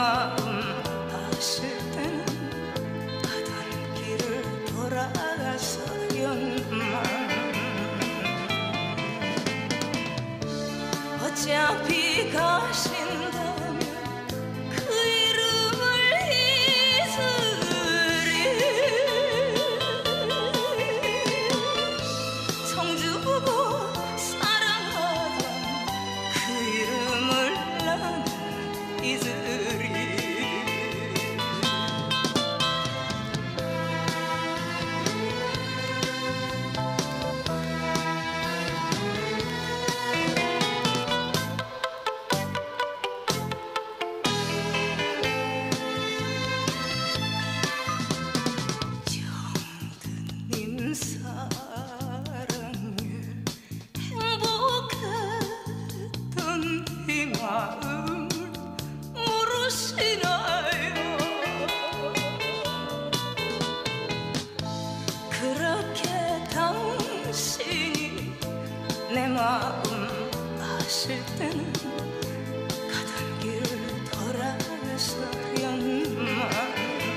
마음 아실 때는 가던 길을 돌아가서연만 어차피 가신다면 그 이름을 잊으리. 성주고 사랑하던 그 이름을 나는 잊으리. 정든님 사랑에 행복했던 이 마음을 모르시나요? 그렇게 당신이 내 마음 아실 때는 가던 길을 돌아서연만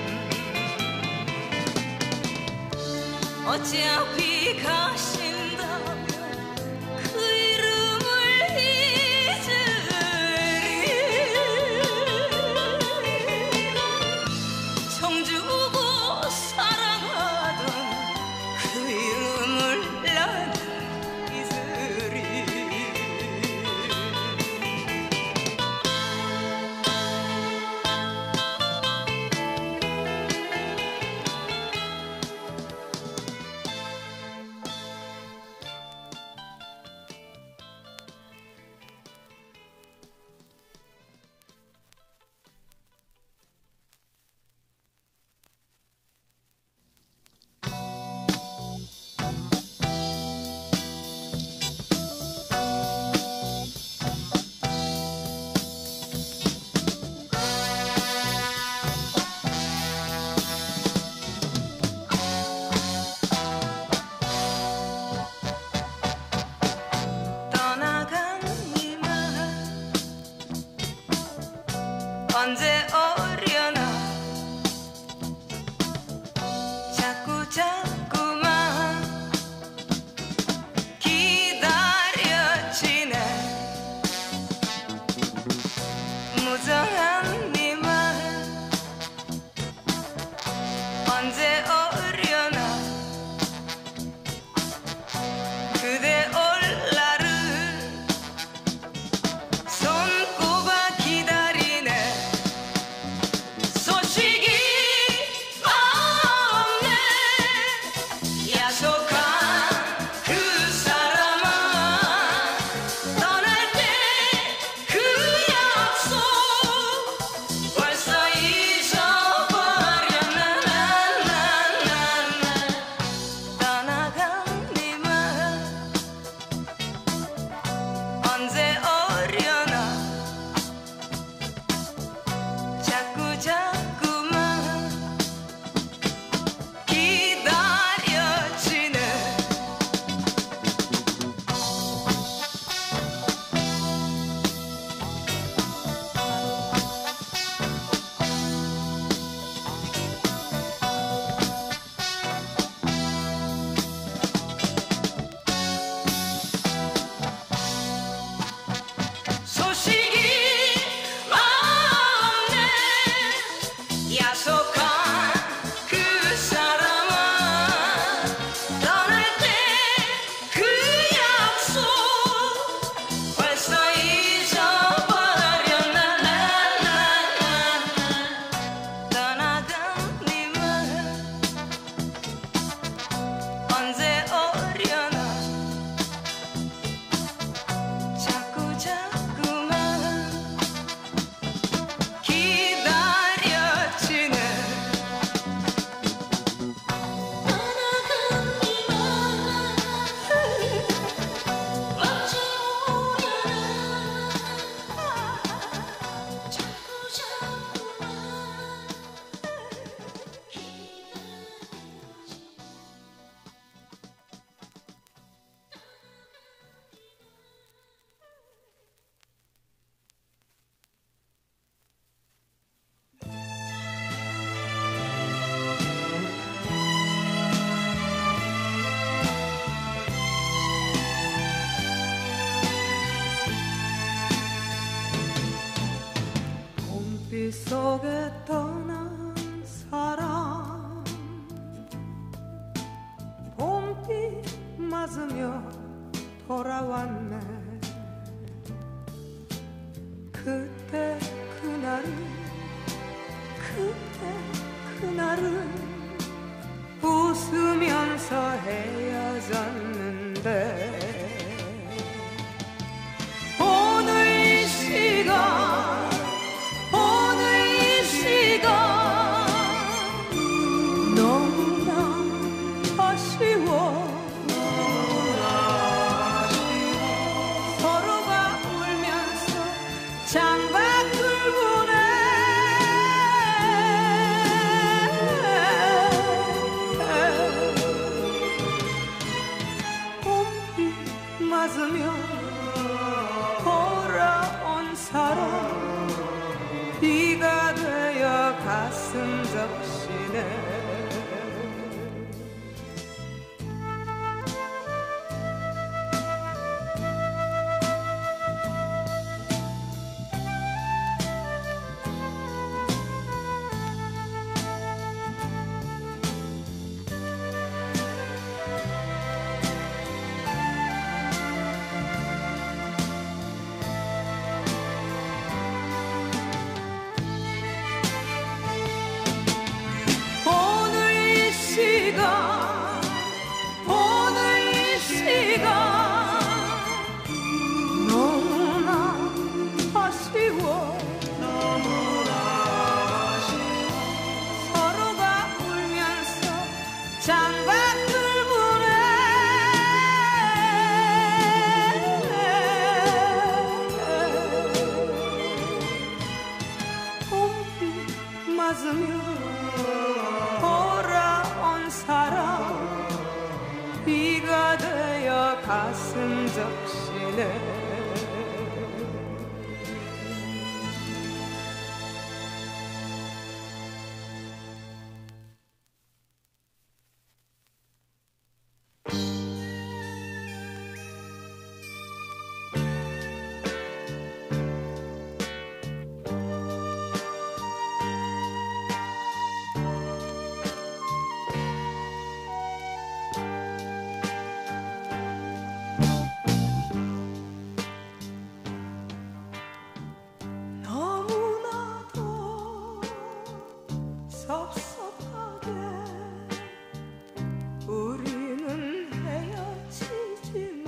어차피 가신다면 그 이름을 잊으리. 정주고 사랑하던 그 이름을 나는 잊으리. 떠나간 이만 언제 오려나 자꾸만 기다려지네. 무정한 이만 언제 오려나 그대 올 날을 손꼽아 기다리네. 속에 떠난 사람 봄비 맞으며 돌아왔네. 그때 그날은 웃으면서 헤어졌는데 오늘 이 시간 너무나 아쉬워. 서로가 울면서 창밖을 보네. 봄비 맞으며 돌아온 사람 비가 되어 가슴 적시네. 맞으며 돌아온 사람 비가 되어 가슴 적시네. 섭섭하게 우리는 헤어지지만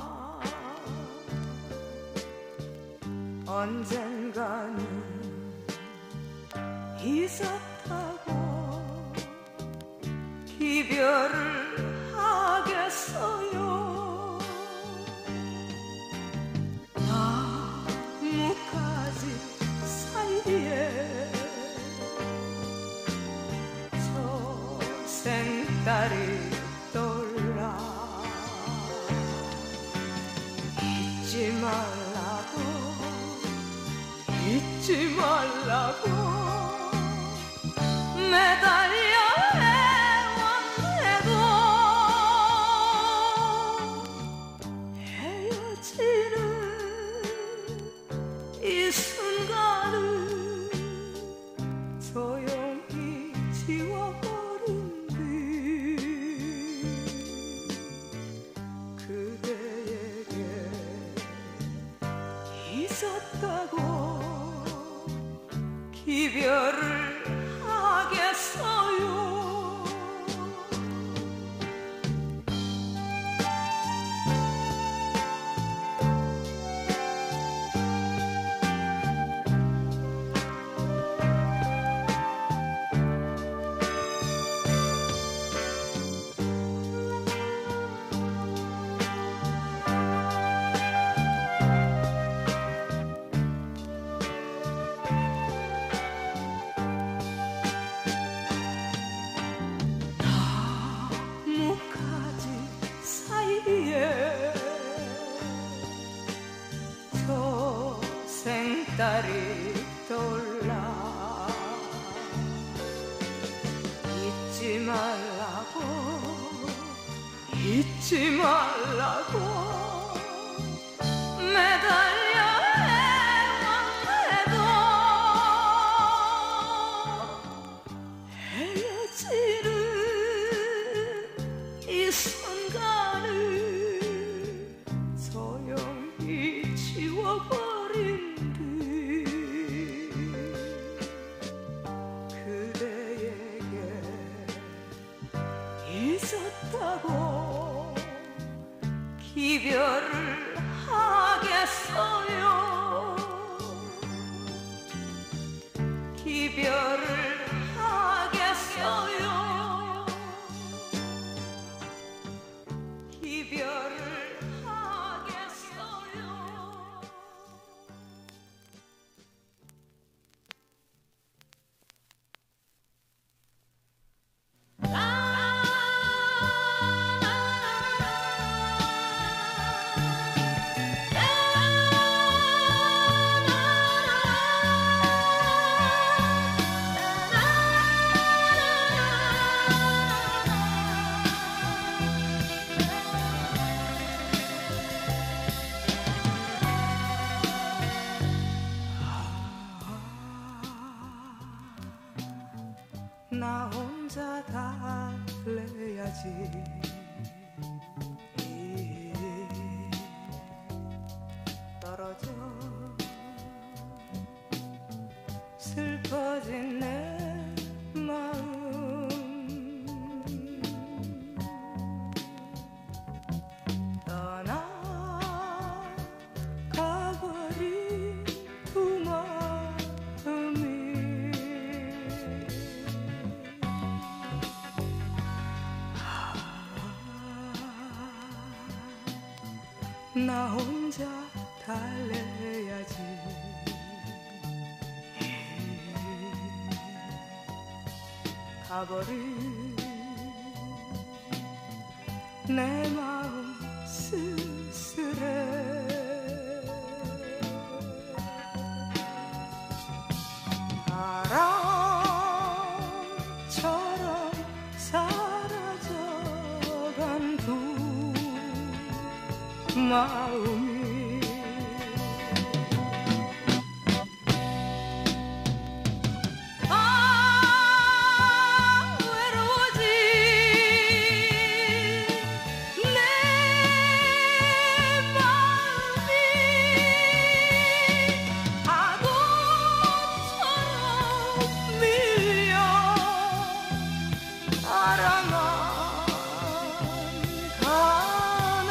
언젠가는 있었다고 기별을 하겠어요. 나뭇가지 사이에 생딸이 떠올라. 잊지 말라고 매달려 해왔네도 헤어지는 이 순간을 조용히 지워버린 그대에게 있었다고 기별을 하겠어요. 저 생딸이 떠올라. 잊지 말라고 매달려 해왔네도 스치는 이 순간을 소용이 지워버린 뒤 그대에게 잊었다고 기별을 하겠어요. 기별을 하겠어요. 기별을 하겠어요. 나 혼자 달래야지. 떨어져 슬퍼진 내 마음 떠나가버린 두 마음이 나 혼자 달래야지. 가버린 내 마음 쓸쓸해. 바람처럼 사라져간 두 마음이 외로워진 내 마음이 파도처럼 밀려 알아만 가네.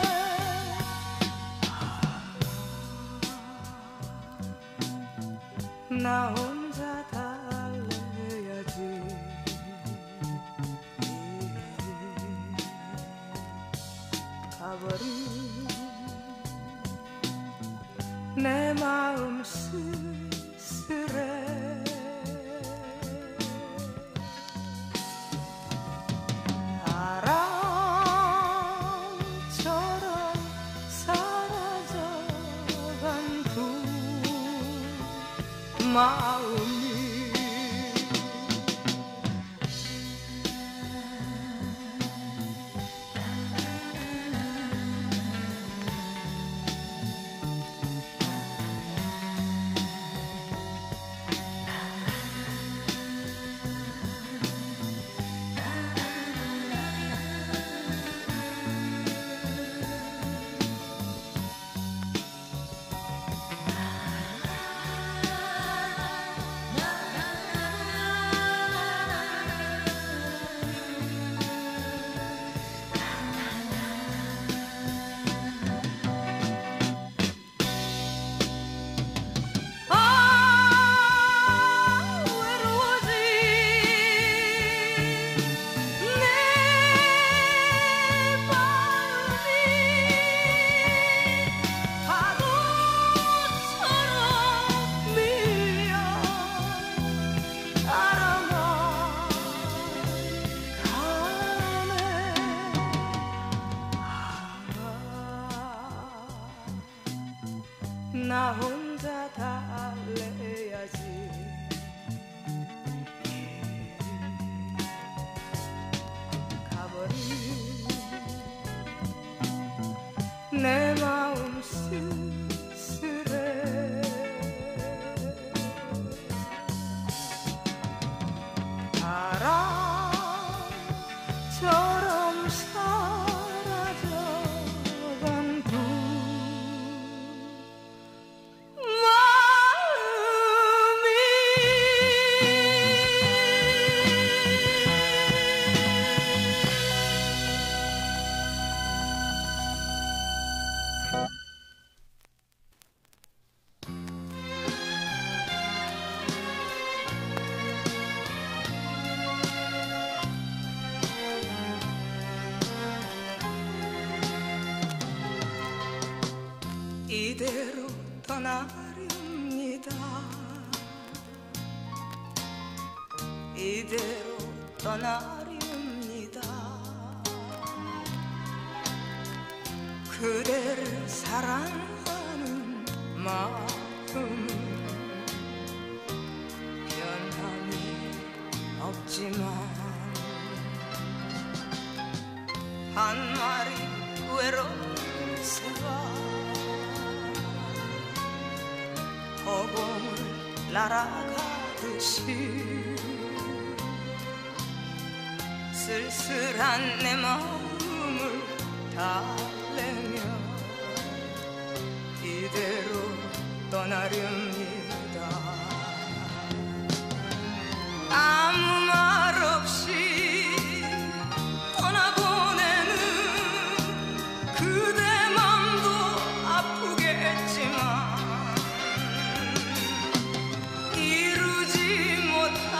나 혼자 달래야지. 가버린 내 마음 쓸쓸해. 바람처럼 사라져간 두 마음이 떠나렵니다. 이대로 떠나렵니다. 그대를 사랑하는 마음은 변함이 없지만 한 마리 외로운 새가 허공을 날아가듯이 쓸쓸한 내 마음을 달래며 이대로 떠나렵니다. 아무 말 없이 떠나보내는 그대 맘도 아프겠지만 이루지 못한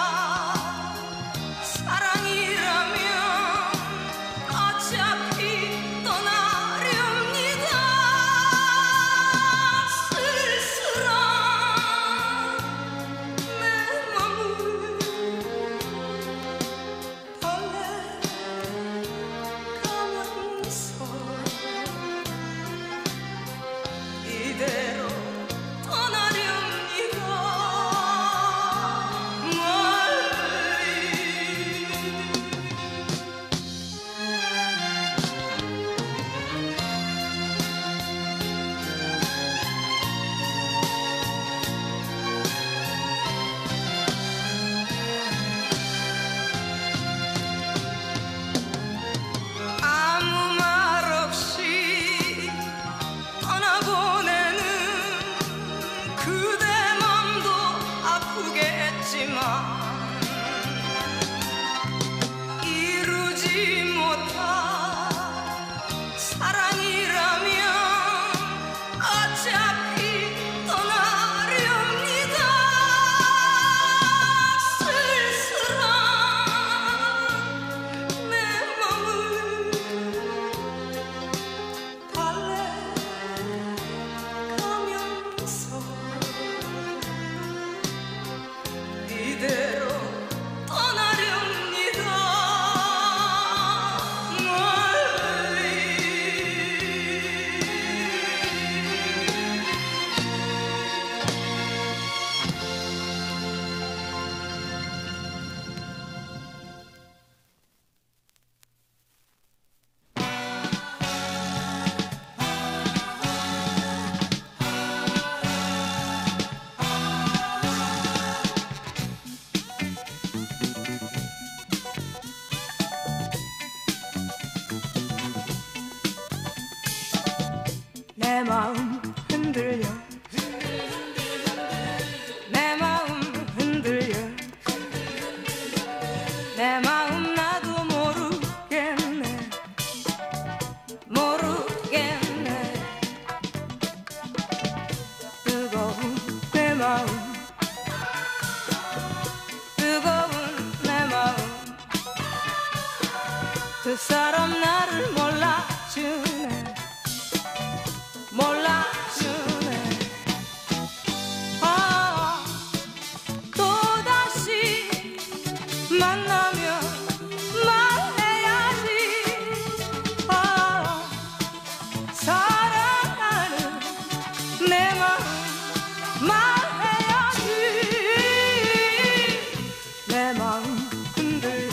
사랑이라면 어차피 떠나렵니다. 쓸쓸한 내 맘을 달래가면서 이대로 떠나렵니다. 아무 말 없이 떠나보내는 그대 맘도 아프겠지만 이루지 못한 사랑이라면 어차피 떠나렵니다. 쓸쓸한 내 맘을 달래가면서 이대로 떠나렵니다. 멀리 내 마음 흔들려 내 마음 흔들려 내 마음 나도 모르겠네 모르겠네 뜨거운 내 마음 뜨거운 내 마음 그 사람 나를 몰라주네 몰라주네. 아, 또다시 만나면 말해야지. 아, 사랑하는 내 마음 말해야지. 내 마음 흔들려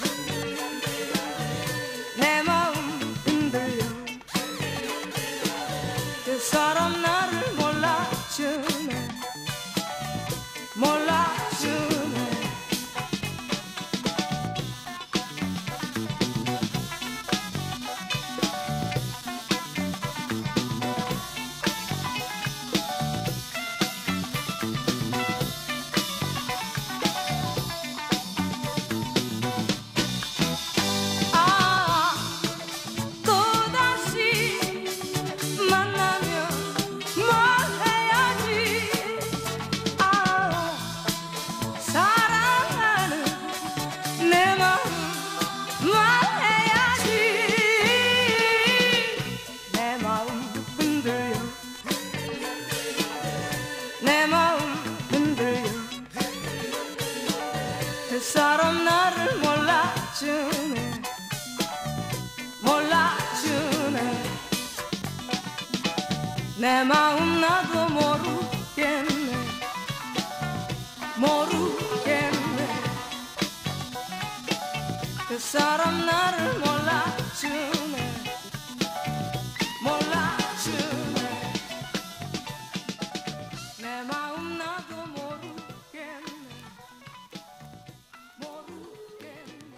내 마음 흔들려 그 사람 나를 몰라주네 몰라주네 그 사람 나를 몰라주네 몰라주네 내 마음 나도 모르겠네 모르겠네 그 사람 나를 몰라주네 몰라주네 내 마음 나도 모르겠네 모르겠네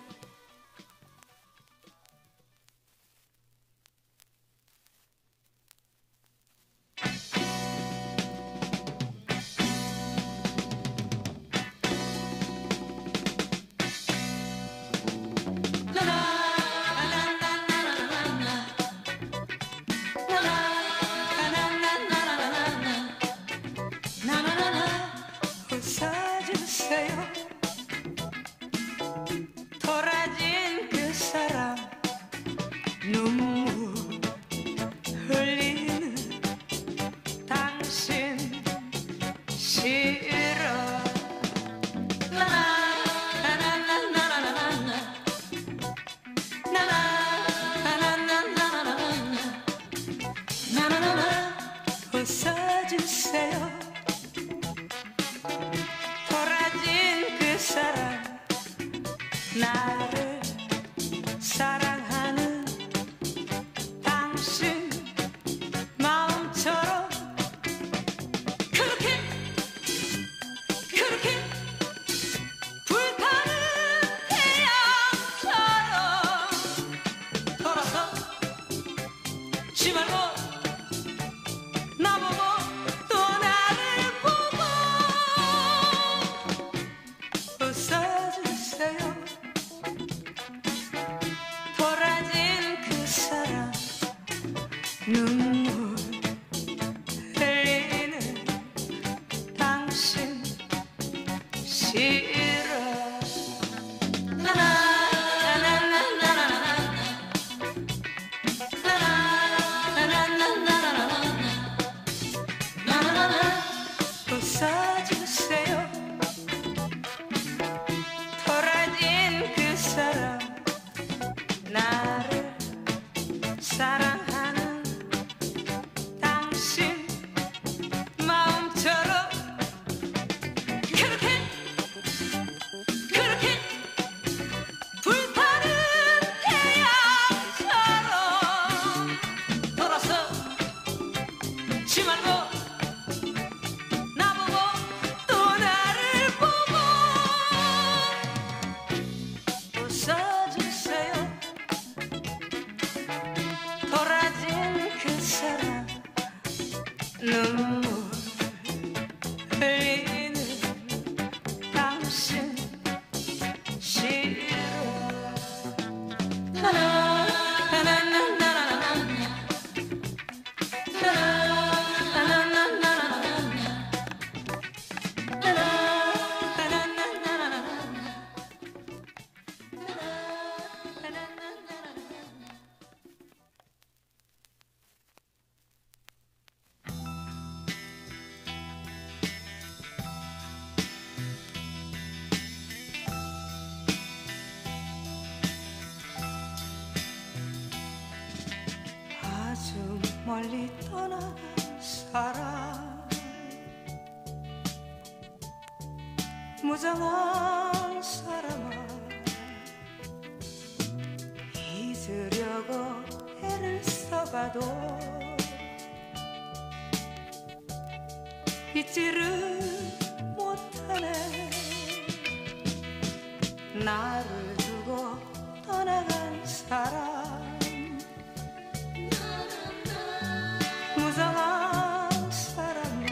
웃어주세요 돌아진 그 사람 눈물 흘리는 당신 싫어 웃어주세요 돌아진 그 사람 나를 사랑하는 당신 마음처럼 그렇게 불타는 태양처럼 돌아서 지 말고 나보고 또 나를 보고 웃어주세요 돌아진 그 사람 눈물 흘리는 당신 싫어 웃어주세요 돌아진 그 사람 나를 사랑하는 당신 마음처럼 그렇게 불타는 태양처럼 돌아서 지 말고 나보고 또 나를 보고 웃어주세요 돌아진 그 사람 눈물 흘리는 당신 싫어 아주 멀리 떠나간 사람 무정한 사람아 잊으려고 애를 써봐도 잊지를 못하네 나를 두고 떠나간 사람 무정한 사람아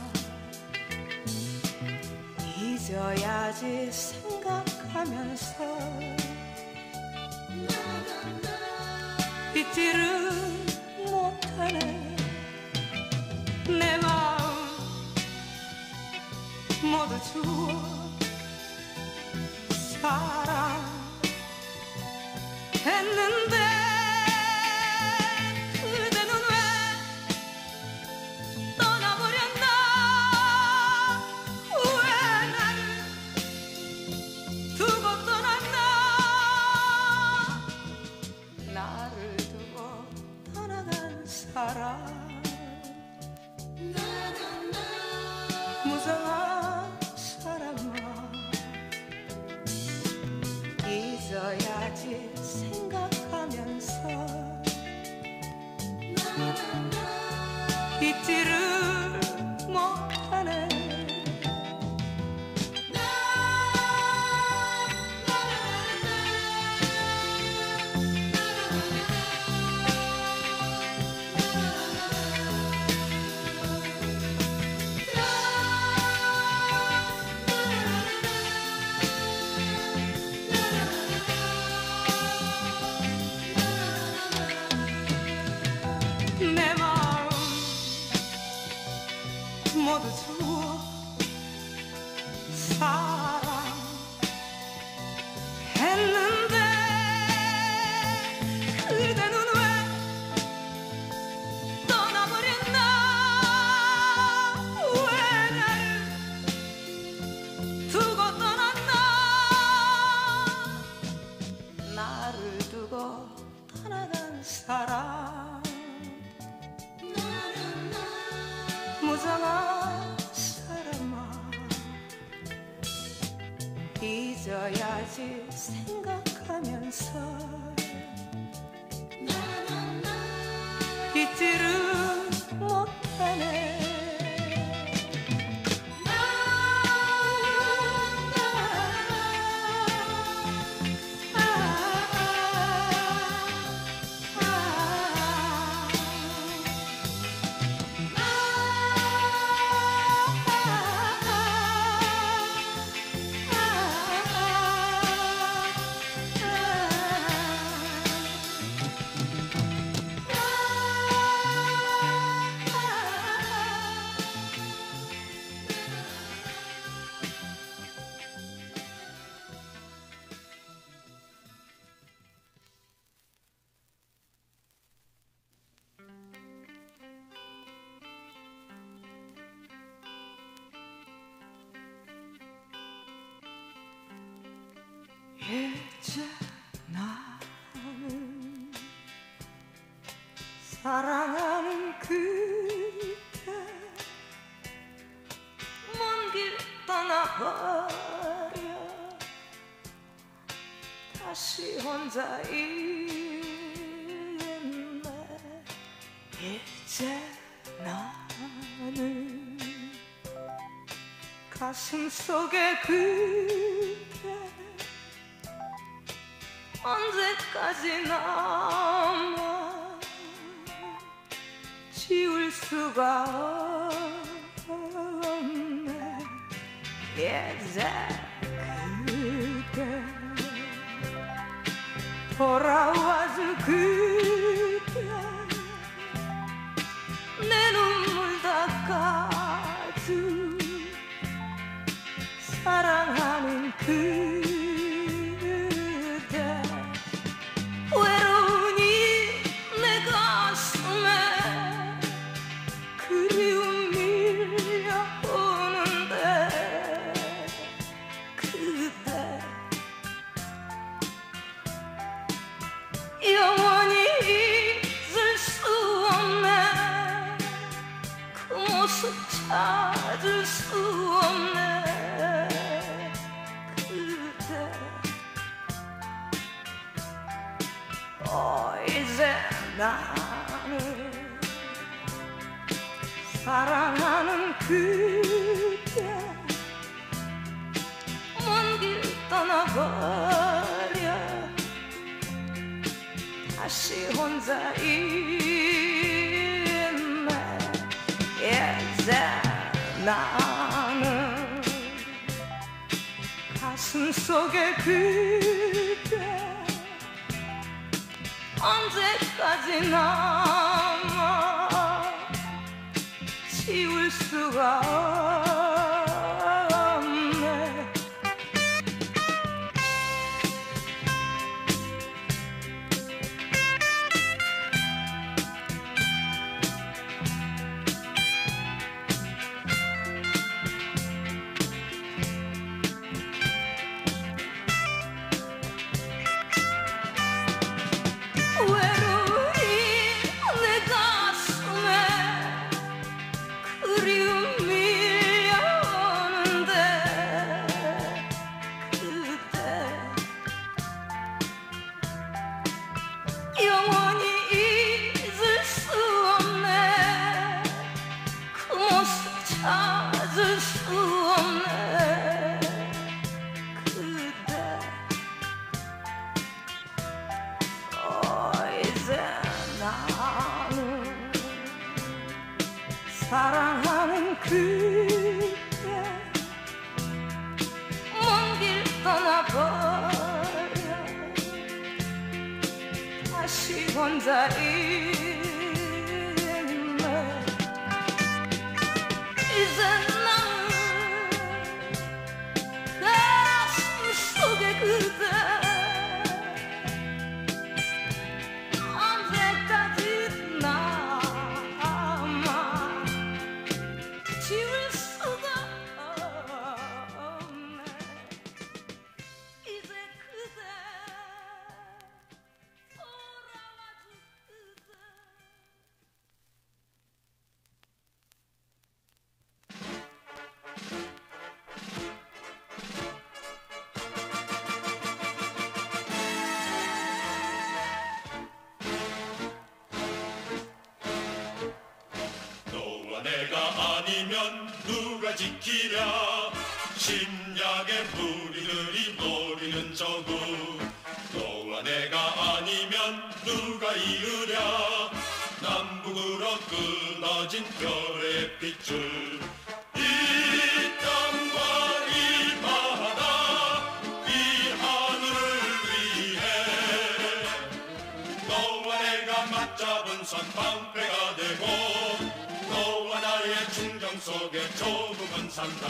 잊어야지 생각하면서 잊지를 못하네 내 마음 모두 주어 사랑했는데 그대는 왜 떠나버렸나 왜 나를 두고 있어야지 생각하면서 잊지를 못하네. 내 마음 모두 주어 사랑했는데 그대는 왜 떠나버렸나. 왜 나를 두고 떠났나. 나를 두고 떠나간 사람 무정한 사람아 잊어야지 생각하면서 잊지를 못하네. 이제 나는 사랑하는 그대 먼 길 떠나버려 다시 혼자 있네. 이제 나는 가슴 속에 그대 언제까지 남아 지울 수가 없네. 이제 그대 돌아와준 그대 내 눈물 닦아준 사랑하는 그대 외로우니 내 가슴에 그리움 밀려오는데 그대 영원히 잊을 수 없네. 그 모습 찾을 수 없네. 그대 이제 나는 사랑하는 그대 먼 길 떠나버려 다시 혼자 있네. 이제 나는 가슴 속에 그대 언제까지 남아 지울 수가 없네. 자리네. 이제 나는 가슴 속에 그대 언제까지 남아 지울 수가 없네. 이제 그대 돌아와줘 그대. 너와 내가 아니면 누가 지키랴. 심야의 무리들이 노리는 저구. 너와 내가 아니면 누가 이으랴. 남북으로 끊어진 별의 핏줄. 이 땅과 이 바다 이 하늘을 위해 너와 내가 맞잡은 선 방패가 되고 너와 나의 충정 속에 조금은 산다.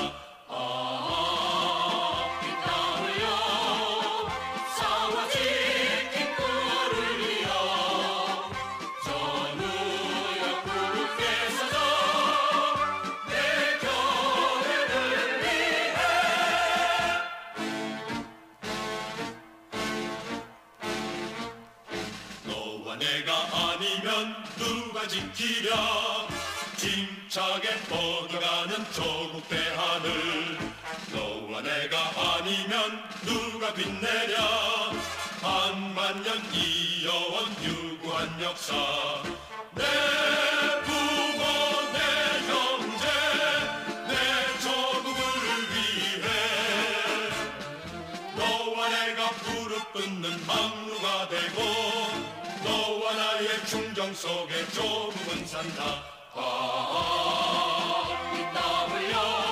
이 땅을요 싸워 지킨 꿀을 이어 저 무역 푸르게 서서 내 교회를 위해. 너와 내가 아니면 누가 지키랴. 힘차게 뻗어가는 조국 대하늘. 너와 내가 아니면 누가 빛내랴. 한만년 이어온 유구한 역사. 내 부모 내 형제 내 조국을 위해 너와 내가 무릎 꿇는 막루가 되고 너와 나의 충정 속에 조국은 산다. 이 땅을요